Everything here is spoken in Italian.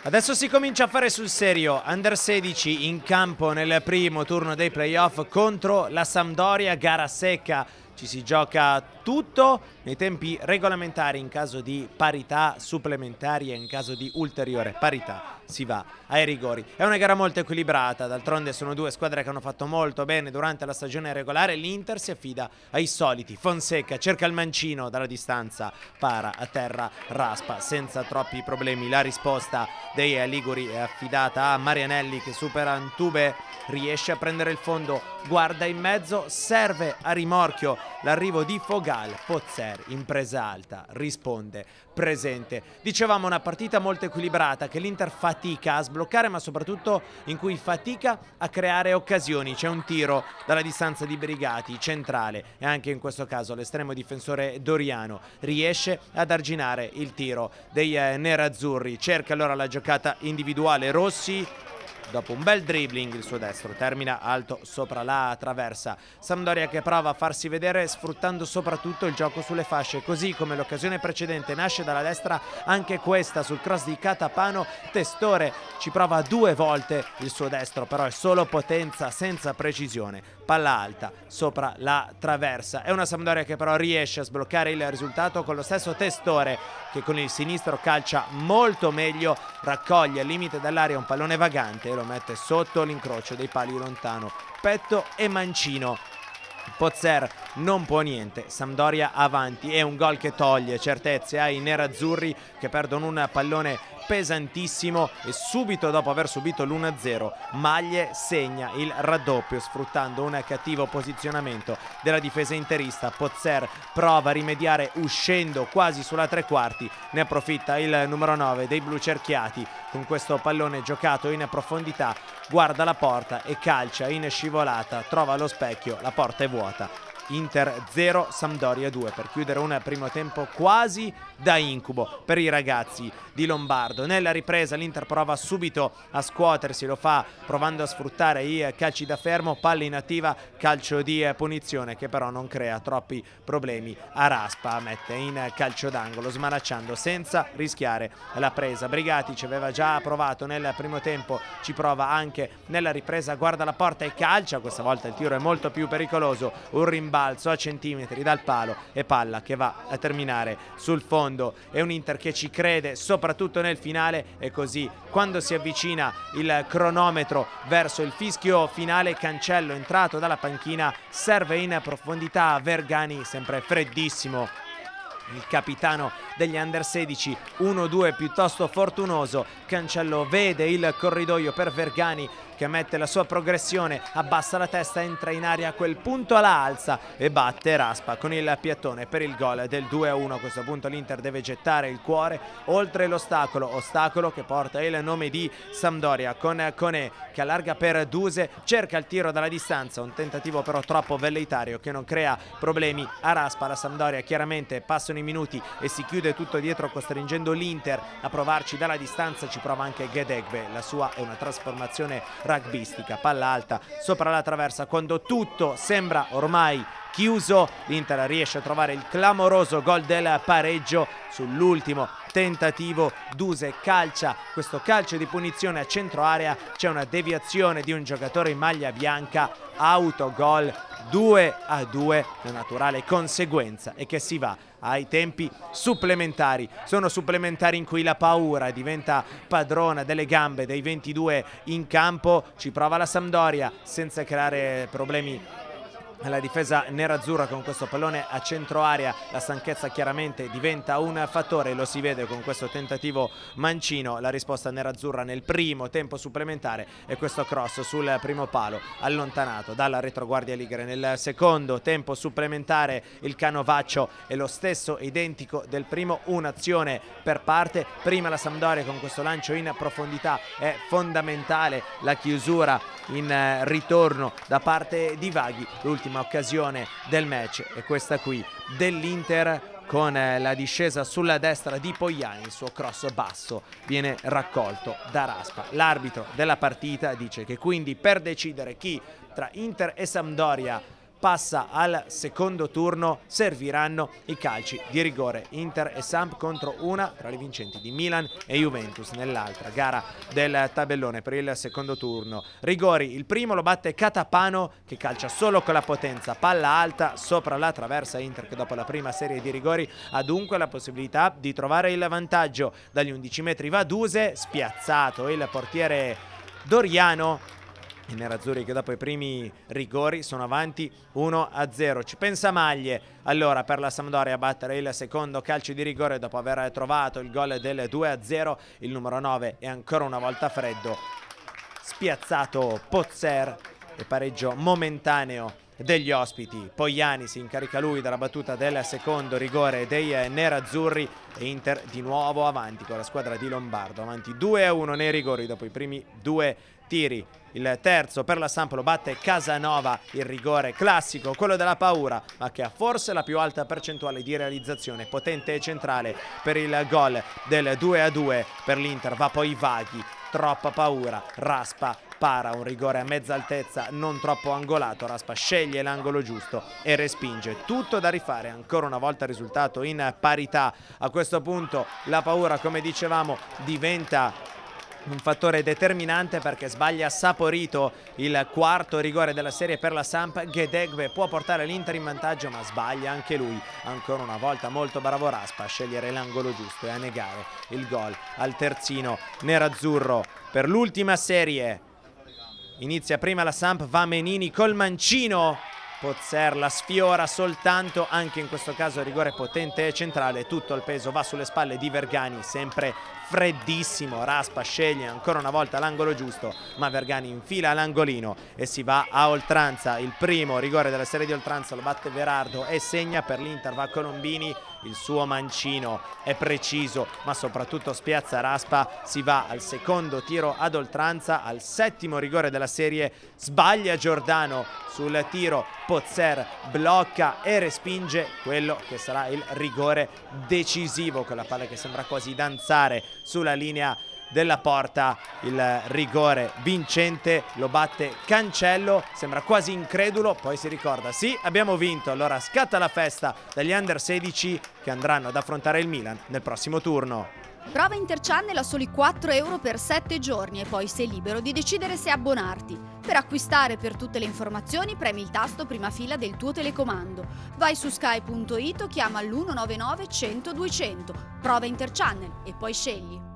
Adesso si comincia a fare sul serio. Under 16 in campo nel primo turno dei playoff contro la Sampdoria, gara secca. Ci si gioca tutto nei tempi regolamentari. In caso di parità supplementari e in caso di ulteriore parità si va ai rigori. È una gara molto equilibrata, d'altronde sono due squadre che hanno fatto molto bene durante la stagione regolare. L'Inter si affida ai soliti. Fonseca cerca il mancino dalla distanza, para a terra, raspa senza troppi problemi. La risposta dei liguri è affidata a Marianelli che supera Antube, riesce a prendere il fondo, guarda in mezzo, serve a rimorchio l'arrivo di Fogal. Pozzer in presa alta risponde presente. Dicevamo una partita molto equilibrata che l'Inter fatica a sbloccare, ma soprattutto in cui fatica a creare occasioni. C'è un tiro dalla distanza di Brigati, centrale, e anche in questo caso l'estremo difensore Doriano riesce ad arginare il tiro dei nerazzurri. Cerca allora la giocata individuale Rossi. Dopo un bel dribbling il suo destro termina alto sopra la traversa. Sampdoria che prova a farsi vedere sfruttando soprattutto il gioco sulle fasce, così come l'occasione precedente nasce dalla destra anche questa sul cross di Catapano. Testore ci prova due volte il suo destro, però è solo potenza senza precisione. Palla alta sopra la traversa. È una Sampdoria che però riesce a sbloccare il risultato con lo stesso Testore che con il sinistro calcia molto meglio, raccoglie al limite dell'area un pallone vagante e lo mette sotto l'incrocio dei pali lontano. Petto e mancino. Pozzer non può niente, Sampdoria avanti, è un gol che toglie certezze ai nerazzurri che perdono un pallone pesantissimo e subito dopo aver subito l'1-0 Maglie segna il raddoppio sfruttando un cattivo posizionamento della difesa interista. Pozzer prova a rimediare uscendo quasi sulla tre quarti, ne approfitta il numero 9 dei blu cerchiati con questo pallone giocato in profondità, guarda la porta e calcia in scivolata, trova lo specchio, la porta è vuota. Inter 0, Sampdoria 2 per chiudere un primo tempo quasi da incubo per i ragazzi di Lombardo. Nella ripresa l'Inter prova subito a scuotersi, lo fa provando a sfruttare i calci da fermo, palla inattiva, calcio di punizione che però non crea troppi problemi a Raspa, mette in calcio d'angolo smanacciando senza rischiare la presa. Brigati ci aveva già provato nel primo tempo, ci prova anche nella ripresa, guarda la porta e calcia, questa volta il tiro è molto più pericoloso, un rimbalzo a centimetri dal palo e palla che va a terminare sul fondo. È un Inter che ci crede soprattutto nel finale e così quando si avvicina il cronometro verso il fischio finale, Cancello entrato dalla panchina serve in profondità, Vergani sempre freddissimo, il capitano degli under 16, 1-2 piuttosto fortunoso. Cancello vede il corridoio per Vergani che mette la sua progressione, abbassa la testa, entra in aria, a quel punto la alza e batte Raspa con il piattone per il gol del 2-1. A questo punto l'Inter deve gettare il cuore oltre l'ostacolo, ostacolo che porta il nome di Sampdoria con Conè che allarga per Duse, cerca il tiro dalla distanza, un tentativo però troppo velleitario che non crea problemi a Raspa. La Sampdoria chiaramente passano i minuti e si chiude tutto dietro costringendo l'Inter a provarci dalla distanza, ci prova anche Gedegbe, la sua è una trasformazione rugbistica, palla alta sopra la traversa quando tutto sembra ormai chiuso, l'Inter riesce a trovare il clamoroso gol del pareggio sull'ultimo tentativo. Duse calcia, questo calcio di punizione a centro area, c'è una deviazione di un giocatore in maglia bianca, autogol 2-2, la naturale conseguenza è che si va ai tempi supplementari. Sono supplementari in cui la paura diventa padrona delle gambe dei 22 in campo, ci prova la Sampdoria senza creare problemi alla difesa nerazzurra con questo pallone a centro area. La stanchezza chiaramente diventa un fattore, lo si vede con questo tentativo mancino. La risposta nerazzurra nel primo tempo supplementare è questo cross sul primo palo allontanato dalla retroguardia ligure. Nel secondo tempo supplementare il canovaccio è lo stesso identico del primo, un'azione per parte. Prima la Sampdoria con questo lancio in profondità, è fondamentale la chiusura in ritorno da parte di Vaghi. L'ultima occasione del match è questa qui dell'Inter con la discesa sulla destra di Pogliani, il suo cross basso viene raccolto da Raspa. L'arbitro della partita dice che quindi per decidere chi tra Inter e Sampdoria passa al secondo turno, serviranno i calci di rigore. Inter e Samp contro una tra le vincenti di Milan e Juventus nell'altra gara del tabellone per il secondo turno. Rigori, il primo lo batte Catapano che calcia solo con la potenza, palla alta sopra la traversa. Inter che dopo la prima serie di rigori ha dunque la possibilità di trovare il vantaggio. Dagli 11 metri va Duse, spiazzato il portiere Doriano. I nerazzurri che dopo i primi rigori sono avanti 1-0. Ci pensa Maglie allora per la Sampdoria a battere il secondo calcio di rigore dopo aver trovato il gol del 2-0. Il numero 9 è ancora una volta freddo. Spiazzato Pozzer e pareggio momentaneo degli ospiti. Pogliani si incarica lui della battuta del secondo rigore dei nerazzurri e Inter di nuovo avanti con la squadra di Lombardo, avanti 2-1 nei rigori dopo i primi due tiri. Il terzo per la Samp lo batte Casanova, il rigore classico, quello della paura, ma che ha forse la più alta percentuale di realizzazione, potente e centrale per il gol del 2-2 per l'Inter. Va poi Vaghi, troppa paura, Raspa para, un rigore a mezza altezza non troppo angolato. Raspa sceglie l'angolo giusto e respinge. Tutto da rifare, ancora una volta risultato in parità. A questo punto la paura, come dicevamo, diventa un fattore determinante perché sbaglia Saporito il quarto rigore della serie per la Samp. Ghedegbe può portare l'Inter in vantaggio ma sbaglia anche lui. Ancora una volta molto bravo Raspa a scegliere l'angolo giusto e a negare il gol al terzino nerazzurro. Per l'ultima serie inizia prima la Samp, va Menini col mancino, Pozzer la sfiora soltanto, anche in questo caso rigore potente e centrale. Tutto il peso va sulle spalle di Vergani, sempre freddissimo. Raspa sceglie ancora una volta l'angolo giusto ma Vergani infila l'angolino e si va a oltranza. Il primo rigore della serie di oltranza lo batte Verardo e segna per l'Inter. Va Colombini, il suo mancino è preciso ma soprattutto spiazza Raspa. Si va al secondo tiro ad oltranza, al settimo rigore della serie. Sbaglia Giordano sul tiro, Pozzer blocca e respinge quello che sarà il rigore decisivo, con la palla che sembra quasi danzare sulla linea della porta. Il rigore vincente lo batte Cancello, sembra quasi incredulo, poi si ricorda: sì, abbiamo vinto. Allora scatta la festa dagli under 16 che andranno ad affrontare il Milan nel prossimo turno. Prova Interchannel a soli 4 euro per 7 giorni e poi sei libero di decidere se abbonarti. Per acquistare, per tutte le informazioni, premi il tasto prima fila del tuo telecomando. Vai su sky.it o chiama l'199 100 200. Prova Interchannel e poi scegli.